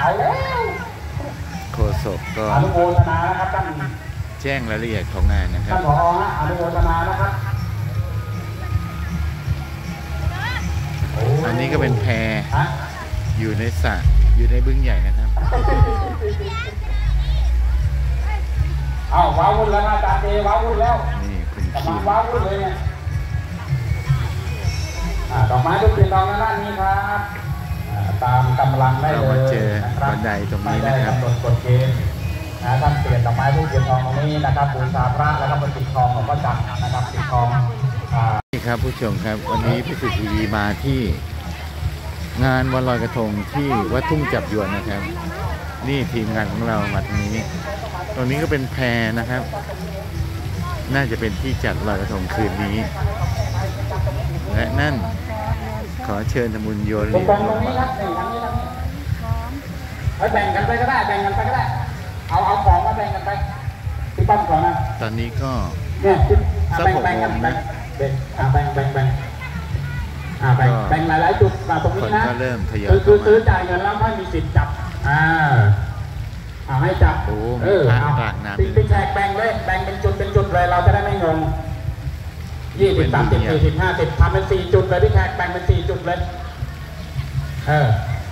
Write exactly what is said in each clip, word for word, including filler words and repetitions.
เอาแล้วโฆษกก็อนุโมทนานะครับท่านแจ้งรายละเอียดของงานนะครับท่านผอฮะอนุโมทนานะครับอันนี้ก็เป็นแพอยู่ในสระอยู่ในบึงใหญ่นะครับเอาว้าวุ่นแล้วอาจารย์เจว้าวุ่นแล้วนี่คุณกำลังว้าวุ่นเลยเนี่ยดอกไม้ทุกทีดอกด้านนี้ครับตามกำลังได้เลยเรามาเจอบันไดตรงนี้นะครับกำหนดกฎเกณฑ์นะท่านเปลี่ยนดอกไม้ทุกทีทองตรงนี้นะครับบูชาพระแล้วก็บนปิดทองของพระจันทร์นะครับปิดทองนี่ครับผู้ชมครับวันนี้พิสุทธิ์ทีวีมาที่งานวันลอยกระทงที่วัดทุ่งจับยวนนะครับนี่ทีมงานของเรามาตรงนี้ตรงนี้ก็เป็นแพนะครับ น่าจะเป็นที่จัดลอยกระทงคืนนี้และนั่นขอเชิญทำบุญโยนเหรียญลงมาแบ่งกันไปก็ได้แบ่งกันไปก็ได้เอาเอาของมาแบ่งกันไปที่ป้อมก่อนนะตอนนี้ก็เนี่ยแบ่งแบ่งกันแบ่งแบ่งแบ่งแบ่งแบ่งอ่าแบ่งแบ่งหลายๆจุดตรงนี้นะก็เริ่มทยอยคือซื้อจ่ายเงินแล้วไม่มีสิทธิ์จับอ่าเอาให้จับเออเอาติ๊กติ๊กแขกแบ่งเลยแบ่งเป็นจุดเป็นจุดเลยเราจะได้ไม่งงยี่สิบสามสิบสี่สิบห้าสิบทำเป็นสี่จุดเลยพี่แขกแบ่งเป็นสี่จุดเลยเออ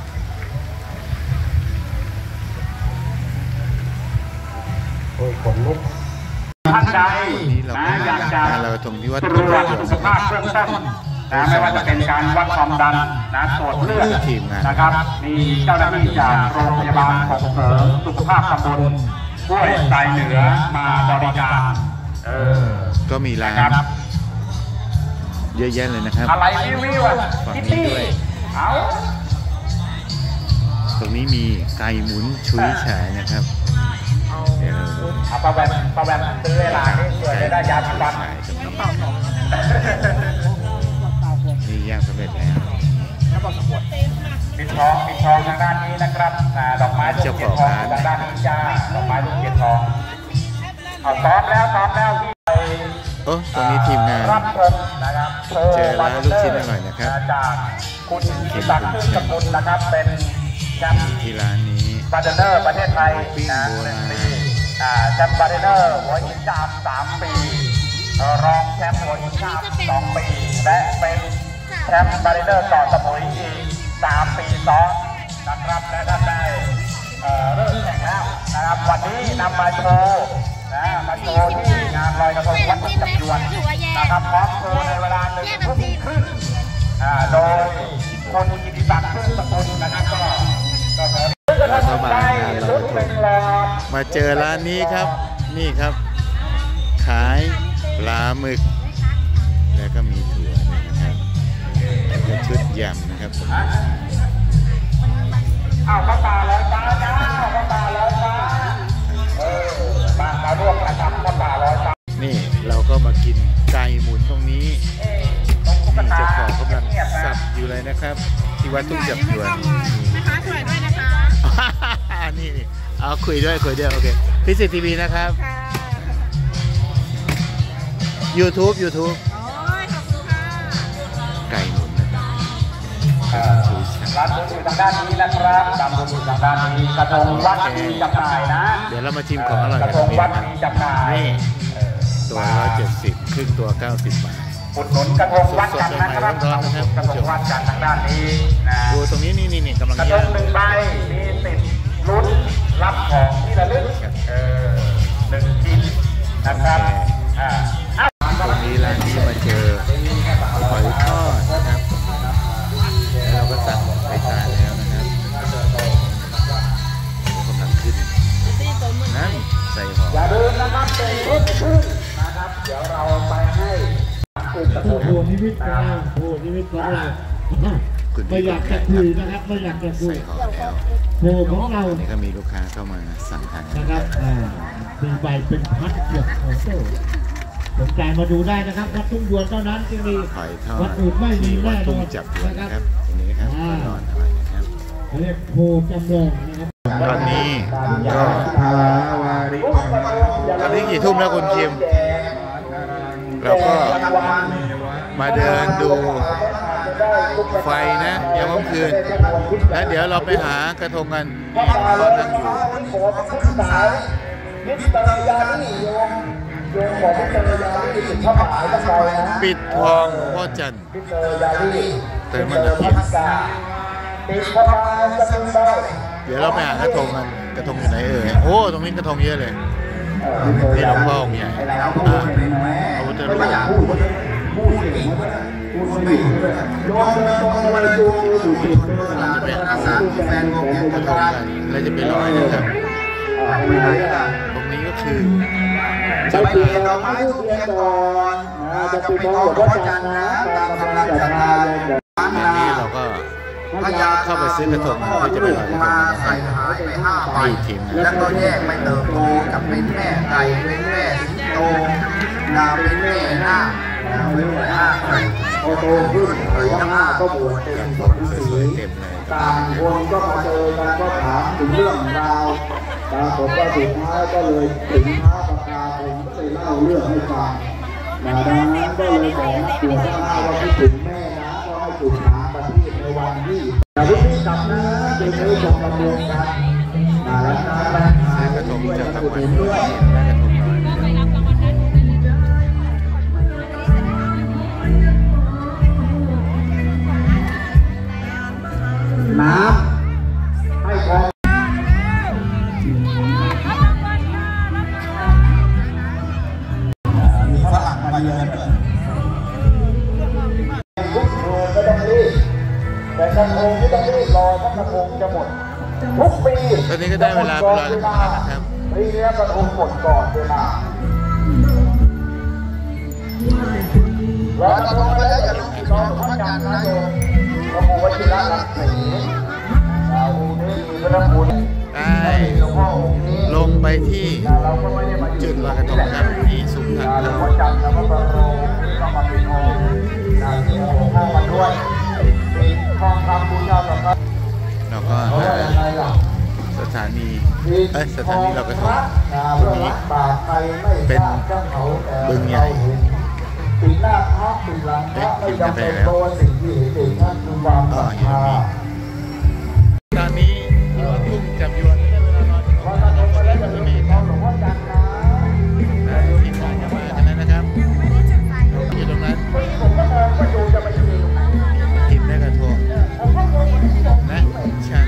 โอ้ยขนลุกท่านใดนะอยากจะตรวจสุขภาพเบื้องต้นนะไม่ว่าจะเป็นการวัดความดันนะตรวจเลือดนะครับมีเจ้าหน้าที่จากโรงพยาบาลส่งเสริมสุขภาพตำบลห้วยทรายเหนือมาบริการเออก็มีร้านเยอะแยะเลยนะครับอะไรวิววิวอ่ะฝั่งนี้ด้วยเอาตรงนี้มีไก่หมุนชุยฉายนะครับเอาประแวมประแวมซื้อเวลาที่เกิดได้ยาสีฟันนี่ย่างสำเร็จแล้วปิดทองปิดทองทางด้านนี้นะครับดอกไม้ลูกเกดทองทางด้านนี้จ้าดอกไม้ลูกเกดทองเอาซ้อมแล้วซ้อมแล้วที่ไปโอ้ตรงนี้ทีมงานรับชมนะครับเจอร้านลูกชิ้นอร่อยนะครับจากคุณกิตักขึ้นสกุลนะครับเป็นแชมป์ที่ร้านนี้บาร์เทนเนอร์ประเทศไทยนะหนึ่งปีแชมป์บาร์เทนเนอร์หัวหินจามสามปีรองแชมป์หัวหินจามสองปีและเป็นแชมป์บาร์เทนเนอร์ต่อสมุยอีกสามปีซ้อนนะครับและท่านได้เริ่มแข่งแล้วนะครับวันนี้นำมาโชว์นะมาโชว์ที่งานลอยกระทงวัดทุ่งจับยวนนะครับพร้อมโชว์ในเวลาหนึ่งทุ่มครึ่งโดยคนกิติศักดิ์ขึ้นสกุลนะครับก็ก็ขอเราก็มางานลอยกระทงมาเจอร้านนี้ครับนี่ครับขายปลาหมึกแล้วก็มีถั่วนะครับเป็นชุดยำนะครับอ้าวข้าวปลาแล้วจ้าจ้าข้าวปลาแล้วจ้าเออมามาร่วมกันทำข้าวปลาแล้วจ้านี่เราก็มากินไก่หมุนตรงนี้นี่เจ้าของกำลังสับอยู่เลยนะครับที่วัดทุ่งจับยวนนะคะสวยด้วยนะคะนี่เอาคุยด้วยคุยด้วยโอเคพิเศษทีวีนะครับ YouTube YouTube ไก่หมุนร้านบุญอยู่ทางด้านนี้นะครับร้านบุญอยู่ทางด้านนี้กระทงวัดมีจำหน่ายนะเดี๋ยวเรามาชิมของอร่อยกระทงวัดมีจำหน่ายนี่ตัวร้อยเจ็ดสิบครึ่งตัวเก้าสิบบาทอุดหนุนกระทงวัดกันนะครับกระทงวัดกันทางด้านนี้นะดูตรงนี้นี่นี่กำลังกระทงหนึ่งใบมีสิทธิ์ลุ้นรับของที่ระลึกเออหนึ่งชิ้นนะครับอ่าตรงนี้ร้านนี้มาเจอหอยทอดนะครับแล้วเราก็สั่งไปทานแล้วนะครับกำลังขึ้นนั่นใส่หอมอย่าลืมนะครับเป็นรุ่นขึ้นนะครับเดี๋ยวเราไปให้โอ้โหนิมิตเราโอ้นิมิตเราไม่อยากจะคุยนะครับไม่อยากจะคุยโอ้ของเราเนี่ยก็มีลูกค้าเข้ามาสั่งทานนะครับสี่ใบเป็นพัดเกือบโอ้โหสนใจมาดูได้นะครับวัดทุ่งยวนเท่านั้นจึงมีวัดอื่นไม่มีแน่นอนนะครับตรงนี้ครับนอนอะไรนะครับเรียกโพจำลองนะครับตอนนี้ก็ตอนนี้กี่ทุ่มแล้วคุณคิมเราก็มาเดินดูไฟนะยามค่ำคืนแล้วเดี๋ยวเราไปหากระทงกันตอนนั้นอยู่ปิดทองพ่อจันทร์เติมมันตะเกียบเดี๋ยวเราไปหากระทงกันกระทงอยู่ไหนเอ่ยโอ้ตรงนี้กระทงเยอะเลยนี่หลวงพ่อองค์ใหญ่พระพุทธรูปเราจะไปหากระทงกันแล้วจะไปลอยนะครับตรงนี้ก็คือจะไปดอกไม้ทุกเทียนก่อนจะไปทองหลวงพ่อจันทร์นะตามกำลังศรัทธานี่เราก็เข้าไปซื้อกระทงเพื่อจะไปลอยกระทงนะครับนี่ทีมแล้วก็แยกไปเติบโตกับเป็นแม่ไก่เป็นแม่สิงโตนาเป็นแม่นาคนาเป็นแม่นาคพอโตขึ้นหรือว่าหน้าก็บวชเป็นสมศรีต่างคนก็มาเจอกันก็ถามถึงเรื่องราวปรากฏว่าสุดท้ายก็เลยถึงท้าประกาศผมก็เลยเล่าเรื่องให้ฟังดังนั้นก็เลยบอกนักบวชว่าว่าคิดถึงแม่นะก็ให้จุดหาประทีปในวันที่แต่พรุ่งนี้กลับนะเดี๋ยวนี้ชมกำลังกันนะแล้วนะกระทงจะทำวันด้วยน้ำให้พอมีฝรั่งมาเยอะเลยทุกโรงก็ต้องรีบแต่กระทงที่ต้องรีบรอเพราะกระทงจะหมดทุกปีตอนนี้ก็ได้เวลาไปลอยกระทงแล้วนะครับปีนี้กระทงหมดก่อนเวลารอกระทงแล้วจะต้องรอพระจันทร์นะโยมพระภูวชิระรักศรีได้ลงไปที่จุดลอยกระทงครับที่ซุ้มทางเข้าเราก็หาสถานีเอ้ยสถานีลอยกระทงตรงนี้เป็นบึงใหญ่เอ๊ะทีมจะไปแล้วอ๋ออยู่ตรงนี้ตอนนี้วัดทุ่งจับยวนได้เวลารอที่ของเราแล้วจะมีครับทีมงานจะมากันแล้วนะครับอยู่ตรงนั้นทีมได้กระทงและชัน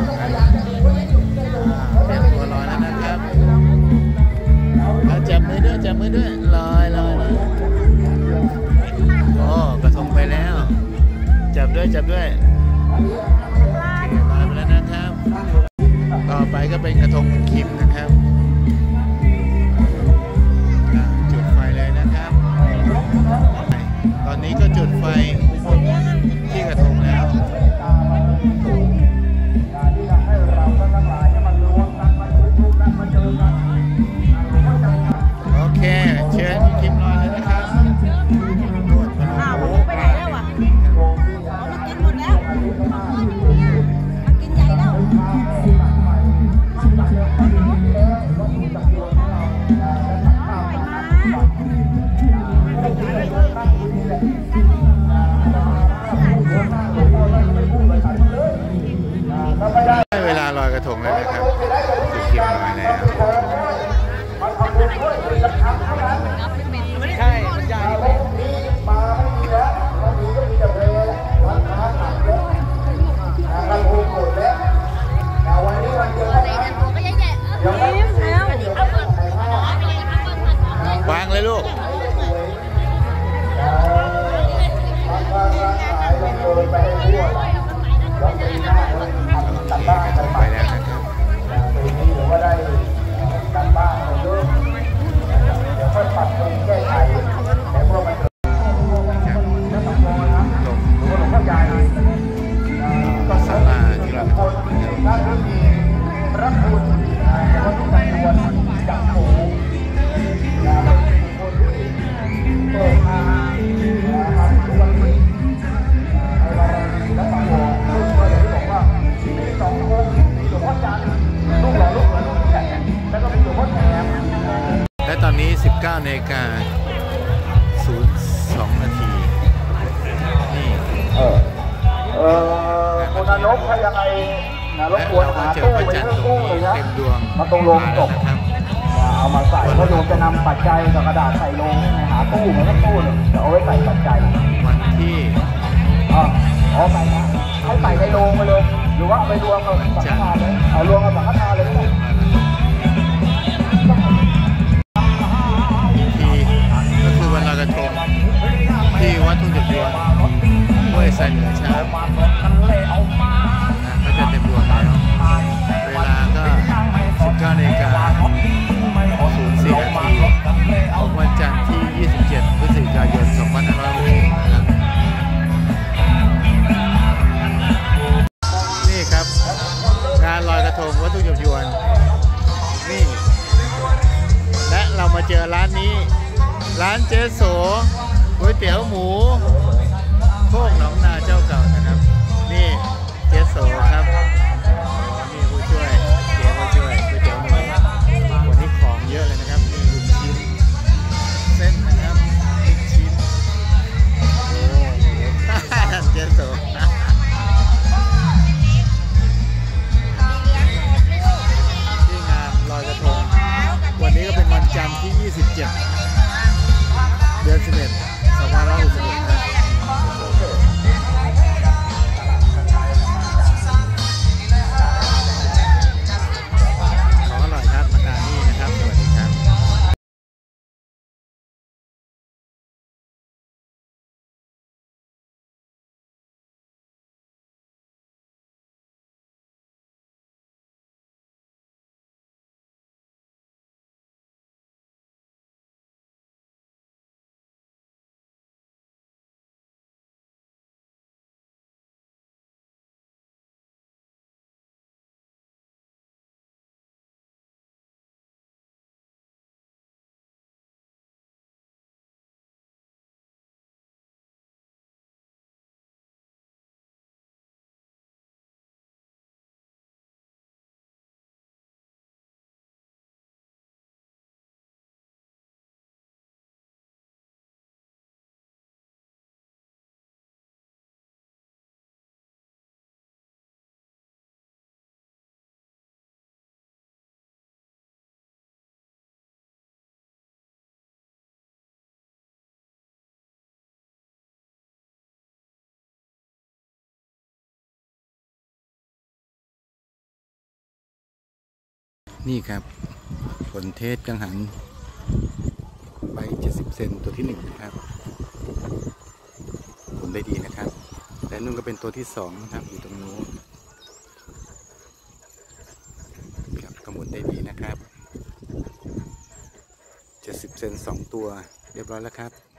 เตรียมตัวลอยแล้วนะครับเอาจับมือด้วยจับมือด้วยลอยลอยลอยโอ้กระทงไปแล้วจับด้วยจับด้วยต่อไปก็เป็นกระทงคิมนะครับจุดไฟเลยนะครับตอนนี้ก็จุดไฟที่กระทงแล้วโอเคเชิญคิมรอเลยนะครับอ้าวมันไปไหนแล้วอ่ะมันกินหมดแล้วมันกินใหญ่แล้วได้เวลาลอยกระทงแล้วนะครับจุดเก็บลอยแล้วใช่มันใหญ่วางเลยลูกไปแล้วนะครับเจอพระจันทร์ตรงนี้เต็มดวงมาตรงโรงศพนะครับเอามาใส่เพราะโยมจะนำปัจจัยกับกระดาษใส่ลงหาตู้เหมือนกับตู้หนึ่งจะเอาไว้ใส่ปัจจัยวันที่อ๋ออ๋อไปนะให้ใส่ในโรงไปเลย หรือว่าไปรวมกับสังฆทานเลยเอารวมกับสังฆทานเลยก็ได้ทีก็คือวันลอยกระทงที่วัดทุ่งจับยวนห้วยไซเหนือช้างนะก็จะเต็มดวงแล้วเวลาก็ สิบเก้านาฬิกาศูนย์สี่ นาทีของวันจันทร์ที่ ยี่สิบเจ็ด พฤศจิกายน สองพันห้าร้อยหกสิบ นะครับนี่ครับงานลอยกระทงวัดทุ่งจับยวนนี่และเรามาเจอร้านนี้ร้านเจ๊โสก๋วยเตี๋ยวหมูโคกหนองนาเจ้าเก่านะครับนี่เจ๊โสครับนี่ผู้ช่วยเจ๊ผู้ช่วยก๋วยเตี๋ยวหมูวันนี้ของเยอะเลยนะครับมีลูกชิ้นเส้นนะครับลูกชิ้นโอ้ท่านเจ๊โสที่งานลอยกระทงวันนี้ก็เป็นวันจันทร์ที่ ยี่สิบเจ็ด เดือนสิบเอ็ด สองพันห้าร้อยหกสิบหกครับของอร่อยครับมาทานนี่นะครับสวัสดีครับนี่ครับผลเทศกังหันใบเจ็ดสิบเซนตัวที่หนึ่งนะครับผลได้ดีนะครับและนุ่นก็เป็นตัวที่สองนะครับอยู่ตรงนู้นครับกระหมุนได้ดีนะครับเจ็ดสิบเซนสองตัวเรียบร้อยแล้วครับ